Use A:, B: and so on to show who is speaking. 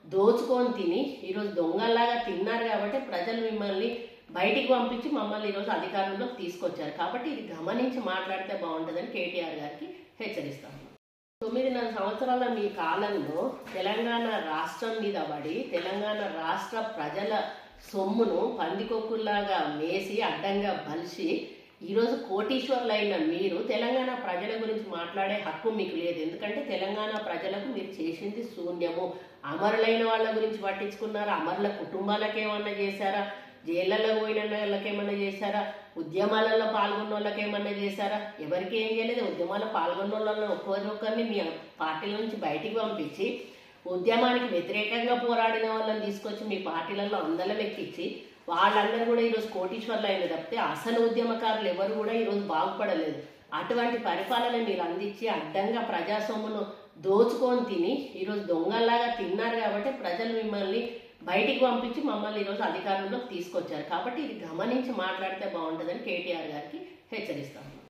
A: దోచుకొని తిని ఈరోజు దొంగల్లాగా తిన్నారు కాబట్టి ప్రజలు మిమ్మల్ని బయటికి పంపించి మమ్మల్ని ఈరోజు అధికారంలోకి తీసుకొచ్చారు. కాబట్టి ఇది గమనించి మాట్లాడితే బాగుంటుందని కేటీఆర్ గారికి హెచ్చరిస్తాను. 9.5 సంవత్సరాల మీ కాలంలో తెలంగాణ రాష్ట్రం మీద పడి తెలంగాణ రాష్ట్ర ప్రజల సొమ్మును పందికొక్కుల్లాగా మేసి అడ్డంగా బలిసి ఈరోజు కోటీశ్వర్లైన మీరు తెలంగాణ ప్రజల గురించి మాట్లాడే హక్కు మీకు లేదు. ఎందుకంటే తెలంగాణ ప్రజలకు మీరు చేసింది శూన్యము. అమరులైన వాళ్ళ గురించి పట్టించుకున్నారా? అమరుల కుటుంబాలకు ఏమన్నా చేశారా? జైళ్ళలో పోయిన వాళ్ళకి ఏమన్నా చేశారా? ఉద్యమాలలో పాల్గొన్న వాళ్ళకి ఏమన్నా చేశారా? ఎవరికి ఏం చేయలేదు. ఉద్యమాల్లో పాల్గొన్న వాళ్ళని ఒక్కొక్కరిని మీ పార్టీల నుంచి బయటికి పంపించి ఉద్యమానికి వ్యతిరేకంగా పోరాడిన వాళ్ళని తీసుకొచ్చి మీ పార్టీలలో అందలం ఎక్కించి వాళ్ళందరూ కూడా ఈరోజు కోటీశ్వర్లు అయిన తప్పితే అసలు ఉద్యమకారులు ఎవరు కూడా ఈరోజు బాగుపడలేదు. అటువంటి పరిపాలన మీరు అందించి అడ్డంగా ప్రజాసొమ్మును దోచుకొని తిని ఈరోజు దొంగల్లాగా తిన్నారు కాబట్టి ప్రజలు మిమ్మల్ని బయటికి పంపించి మమ్మల్ని ఈరోజు అధికారంలోకి తీసుకొచ్చారు. కాబట్టి ఇది గమనించి మాట్లాడితే బాగుంటుందని కేటీఆర్ గారికి హెచ్చరిస్తాను.